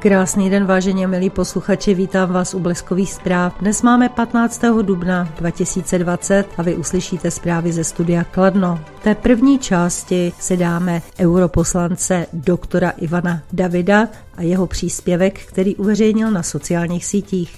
Krásný den, vážení a milí posluchači, vítám vás u Bleskových zpráv. Dnes máme 15. dubna 2020 a vy uslyšíte zprávy ze studia Kladno. V té první části si dáme europoslance doktora Ivana Davida a jeho příspěvek, který uveřejnil na sociálních sítích.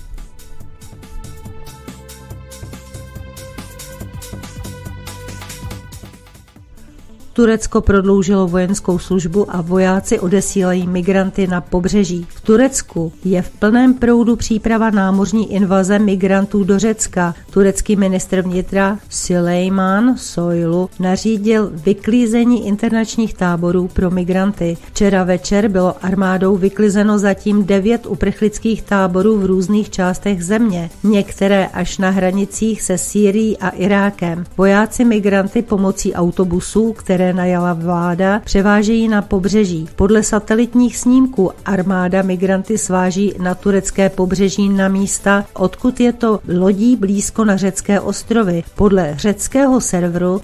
Turecko prodloužilo vojenskou službu a vojáci odesílají migranty na pobřeží. V Turecku je v plném proudu příprava námořní invaze migrantů do Řecka. Turecký ministr vnitra Süleyman Soylu nařídil vyklízení internačních táborů pro migranty. Včera večer bylo armádou vyklizeno zatím 9 uprchlických táborů v různých částech země, některé až na hranicích se Sýrií a Irákem. Vojáci migranty pomocí autobusů, které najala vláda, převážejí na pobřeží. Podle satelitních snímků armáda migranty sváží na turecké pobřeží na místa, odkud je to lodí blízko na řecké ostrovy. Podle řeckého serveru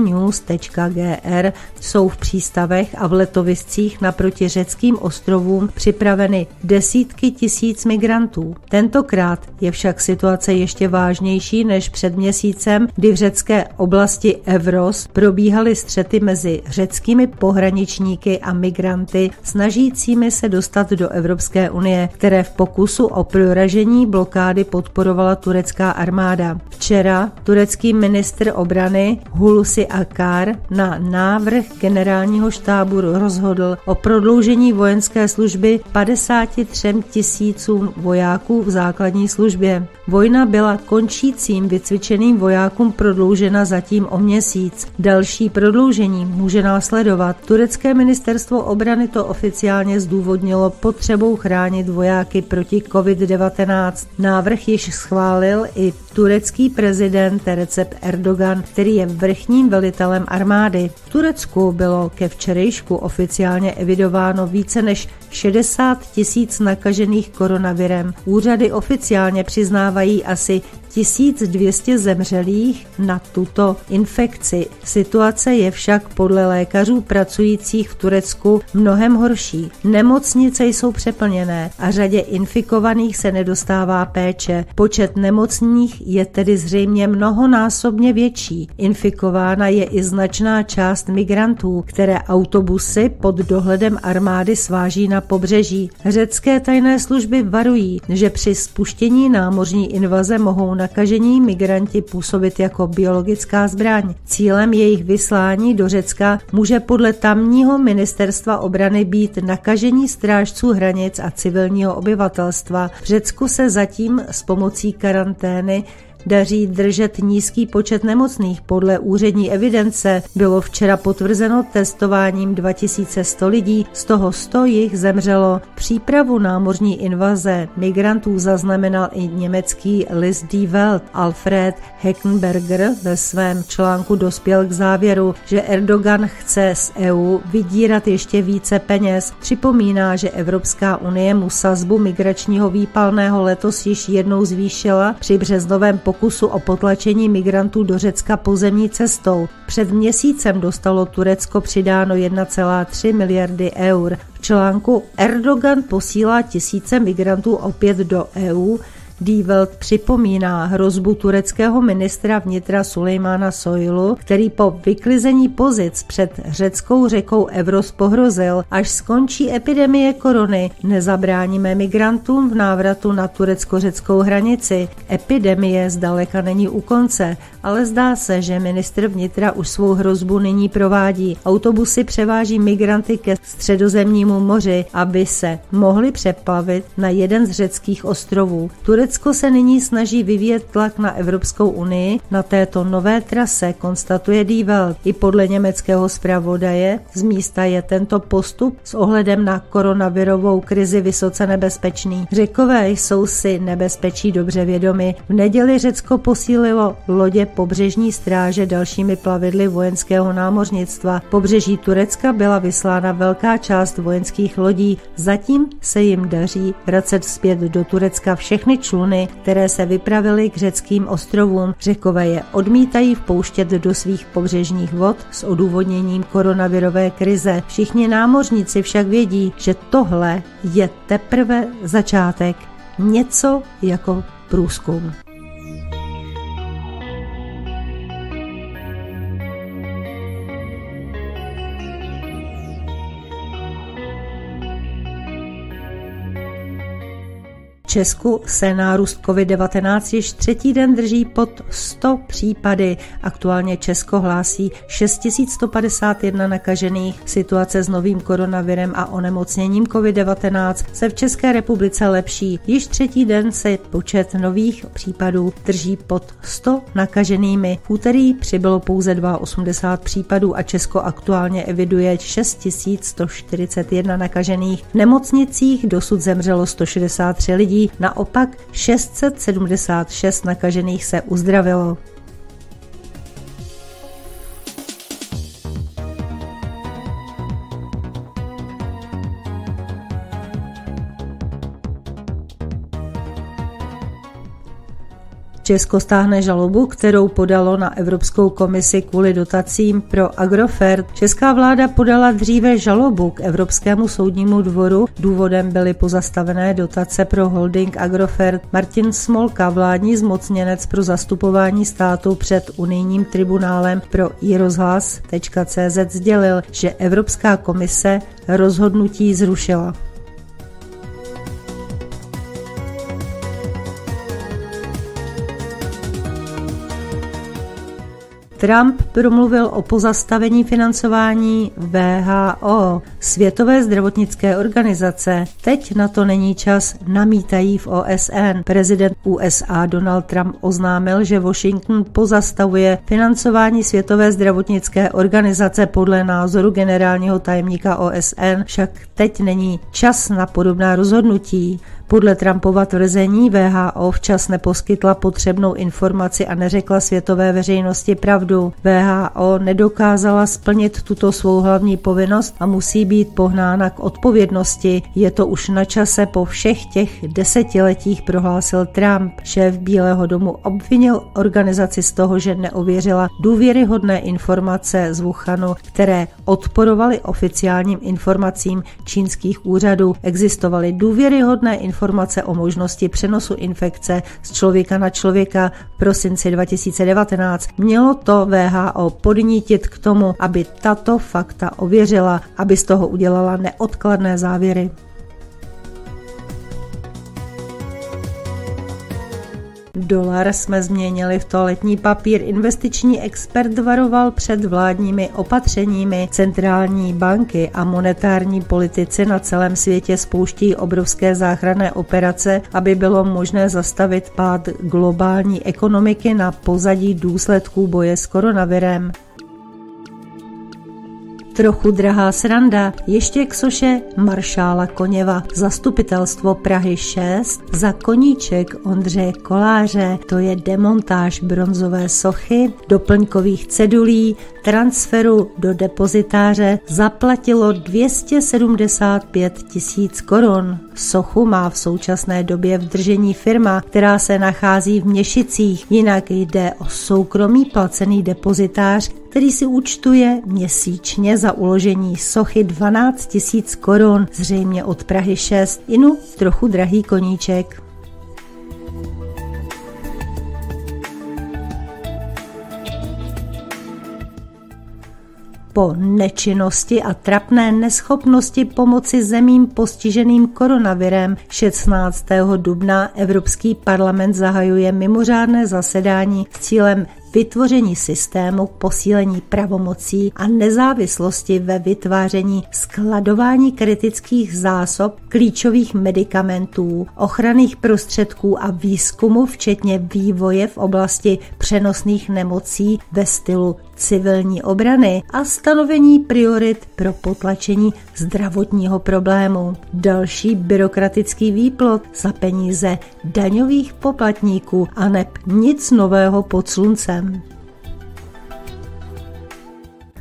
pronews.gr jsou v přístavech a v letoviscích naproti řeckým ostrovům připraveny desítky tisíc migrantů. Tentokrát je však situace ještě vážnější než před měsícem, kdy v řecké oblasti Evros probíhaly střety mezi řeckými pohraničníky a migranty snažícími se dostat do Evropské unie, které v pokusu o proražení blokády podporovala turecká armáda. Včera turecký ministr obrany Hulusi Akar na návrh generálního štábu rozhodl o prodloužení vojenské služby 53 tisícům vojáků v základní službě. Vojna byla končícím vycvičeným vojákům prodloužena zatím o měsíc. Další prodloužení může následovat. Turecké ministerstvo obrany to oficiálně zdůvodnilo potřebou chránit vojáky proti COVID-19. Návrh již schválil i turecký prezident Recep Erdogan, který je vrchním velitelem armády. V Turecku bylo ke včerejšku oficiálně evidováno více než 60 tisíc nakažených koronavirem. Úřady oficiálně přiznávají asi 1200 zemřelých na tuto infekci. Situace je však podle lékařů pracujících v Turecku mnohem horší. Nemocnice jsou přeplněné a řadě infikovaných se nedostává péče. Počet nemocných je tedy zřejmě mnohonásobně větší. Infikována je i značná část migrantů, které autobusy pod dohledem armády sváží na pobřeží. Řecké tajné služby varují, že při spuštění námořní invaze mohou nakažení migranti působit jako biologická zbraň. Cílem jejich vyslání do Řecka může podle tamního ministerstva obrany být nakažení strážců hranic a civilního obyvatelstva. V Řecku se zatím s pomocí karantény daří držet nízký počet nemocných. Podle úřední evidence bylo včera potvrzeno testováním 2100 lidí, z toho 100 jich zemřelo. Přípravu námořní invaze migrantů zaznamenal i německý list Die Welt. Alfred Heckenberger ve svém článku dospěl k závěru, že Erdogan chce z EU vydírat ještě více peněz. Připomíná, že Evropská unie mu sazbu migračního výpalného letos již jednou zvýšila při březnovém pokusu o potlačení migrantů do Řecka pozemní cestou. Před měsícem dostalo Turecko přidáno 1,3 miliardy eur. V článku Erdogan posílá tisíce migrantů opět do EU. Die Welt připomíná hrozbu tureckého ministra vnitra Süleymana Soylu, který po vyklizení pozic před řeckou řekou Evros pohrozil, až skončí epidemie korony, nezabráníme migrantům v návratu na turecko-řeckou hranici. Epidemie zdaleka není u konce, ale zdá se, že ministr vnitra už svou hrozbu nyní provádí. Autobusy převáží migranty ke Středozemnímu moři, aby se mohli přeplavit na jeden z řeckých ostrovů. Turecko se nyní snaží vyvíjet tlak na Evropskou unii na této nové trase, konstatuje Die Welt. I podle německého zpravodaje z místa je tento postup s ohledem na koronavirovou krizi vysoce nebezpečný. Řekové jsou si nebezpečí dobře vědomi. V neděli Řecko posílilo lodě pobřežní stráže dalšími plavidly vojenského námořnictva. Pobřeží Turecka byla vyslána velká část vojenských lodí. Zatím se jim daří vracet zpět do Turecka všechny členy čluny, které se vypravily k řeckým ostrovům. Řekové je odmítají vpouštět do svých pobřežních vod s odůvodněním koronavirové krize. Všichni námořníci však vědí, že tohle je teprve začátek. Něco jako průzkum. V Česku se nárůst COVID-19 již třetí den drží pod 100 případy. Aktuálně Česko hlásí 6151 nakažených. Situace s novým koronavirem a onemocněním COVID-19 se v České republice lepší. Již třetí den se počet nových případů drží pod 100 nakaženými. V úterý přibylo pouze 82 případů a Česko aktuálně eviduje 6141 nakažených. V nemocnicích dosud zemřelo 163 lidí. Naopak 676 nakažených se uzdravilo. Česko stáhne žalobu, kterou podalo na Evropskou komisi kvůli dotacím pro Agrofert. Česká vláda podala dříve žalobu k Evropskému soudnímu dvoru. Důvodem byly pozastavené dotace pro holding Agrofert. Martin Smolka, vládní zmocněnec pro zastupování státu před unijním tribunálem pro iRozhlas.cz sdělil, že Evropská komise rozhodnutí zrušila. Trump promluvil o pozastavení financování WHO, Světové zdravotnické organizace. Teď na to není čas, namítají v OSN. Prezident USA Donald Trump oznámil, že Washington pozastavuje financování Světové zdravotnické organizace. Podle názoru generálního tajemníka OSN však teď není čas na podobná rozhodnutí. Podle Trumpova tvrzení WHO včas neposkytla potřebnou informaci a neřekla světové veřejnosti pravdu. WHO nedokázala splnit tuto svou hlavní povinnost a musí být pohnána k odpovědnosti. Je to už na čase po všech těch desetiletích, prohlásil Trump. Šéf Bílého domu obvinil organizaci z toho, že neověřila důvěryhodné informace z Wuhanu, které odporovaly oficiálním informacím čínských úřadů. Existovaly důvěryhodné informace o možnosti přenosu infekce z člověka na člověka v prosinci 2019. Mělo to WHO podnítit k tomu, aby tato fakta ověřila, aby z toho udělala neodkladné závěry. Dolar jsme změnili v toaletní papír. Investiční expert varoval před vládními opatřeními. Centrální banky a monetární politici na celém světě spouští obrovské záchranné operace, aby bylo možné zastavit pád globální ekonomiky na pozadí důsledků boje s koronavirem. Trochu drahá sranda, ještě k soše maršála Koněva. Zastupitelstvo Prahy 6 za koníček Ondřeje Koláře, to je demontáž bronzové sochy, doplňkových cedulí, transferu do depozitáře, zaplatilo 275 000 korun. Sochu má v současné době v držení firma, která se nachází v Měšicích. Jinak jde o soukromý placený depozitář, který si účtuje měsíčně za uložení sochy 12 000 korun, zřejmě od Prahy 6. Inu trochu drahý koníček. Po nečinnosti a trapné neschopnosti pomoci zemím postiženým koronavirem 16. dubna Evropský parlament zahajuje mimořádné zasedání s cílem vytvoření systému k posílení pravomocí a nezávislosti ve vytváření skladování kritických zásob, klíčových medikamentů, ochranných prostředků a výzkumu, včetně vývoje v oblasti přenosných nemocí ve stylu civilní obrany a stanovení priorit pro potlačení zdravotního problému. Další byrokratický výplod za peníze daňových poplatníků a neb nic nového pod sluncem.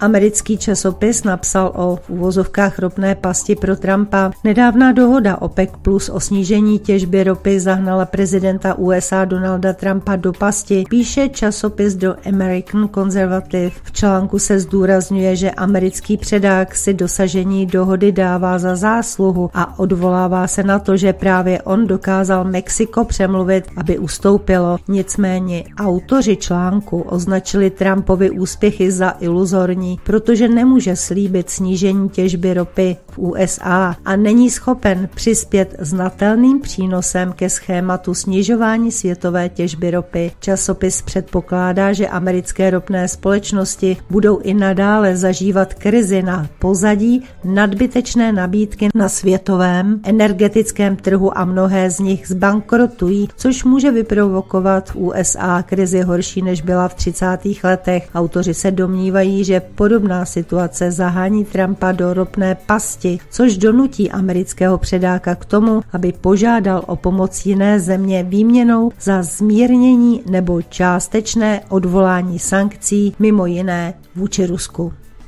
Americký časopis napsal o v uvozovkách ropné pasti pro Trumpa. Nedávná dohoda OPEC plus o snížení těžby ropy zahnala prezidenta USA Donalda Trumpa do pasti, píše časopis The American Conservative. V článku se zdůrazňuje, že americký předák si dosažení dohody dává za zásluhu a odvolává se na to, že právě on dokázal Mexiko přemluvit, aby ustoupilo. Nicméně autoři článku označili Trumpovy úspěchy za iluzorní, protože nemůže slíbit snížení těžby ropy v USA a není schopen přispět znatelným přínosem ke schématu snižování světové těžby ropy. Časopis předpokládá, že americké ropné společnosti budou i nadále zažívat krizi na pozadí nadbytečné nabídky na světovém energetickém trhu a mnohé z nich zbankrotují, což může vyprovokovat v USA krizi horší, než byla v 30. letech. Autoři se domnívají, že podobná situace zahání Trumpa do ropné pasti, což donutí amerického předáka k tomu, aby požádal o pomoc jiné země výměnou za zmírnění nebo částečné odvolání sankcí, mimo jiné vůči Rusku.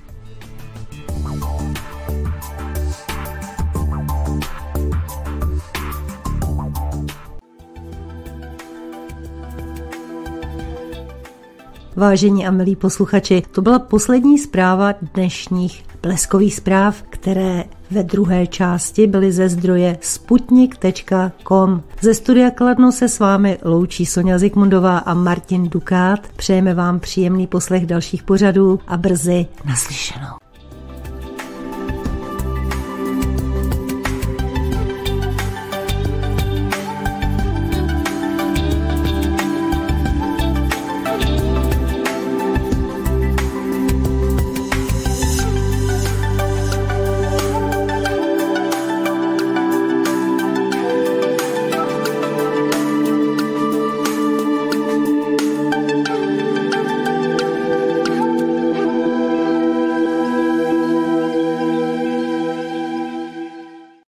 Vážení a milí posluchači, to byla poslední zpráva dnešních bleskových zpráv, které ve druhé části byly ze zdroje sputnik.com. Ze studia Kladno se s vámi loučí Sonja Zikmundová a Martin Dukát. Přejeme vám příjemný poslech dalších pořadů a brzy naslyšenou.